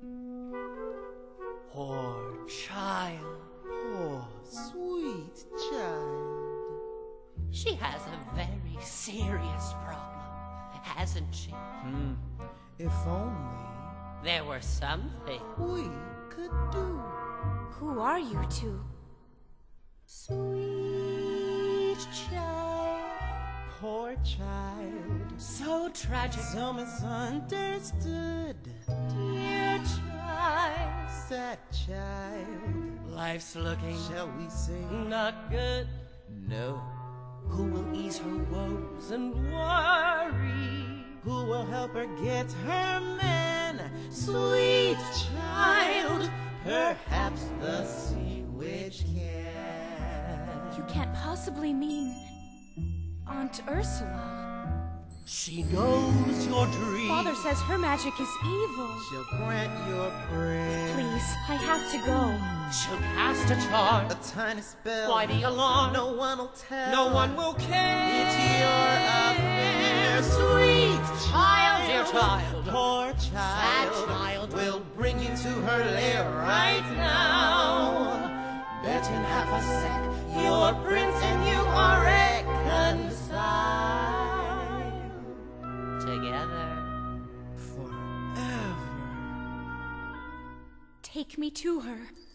Poor child. Poor, sweet child. She has a very serious problem, hasn't she? If only There were something. we could do. Who are you two? Sweet child. Poor child. So tragic. So misunderstood. Dear child. Sad child. Life's looking Shall we say not good. no? Who will ease her woes and worry? Who will help her get her man? Sweet child. Perhaps the sea witch can. You can't possibly mean Aunt Ursula. She knows your dream. Father says her magic is evil. She'll grant your prayer. Please, I have to go. She'll cast a charm. A tiny spell. Why the alarm? No one will tell. No one will care. It's your affair, sweet child. Dear child. Poor child. Sad child. We'll bring you to her lair right now. Bet in half a sec, your prince and you are reconciled. Together. Forever. Take me to her.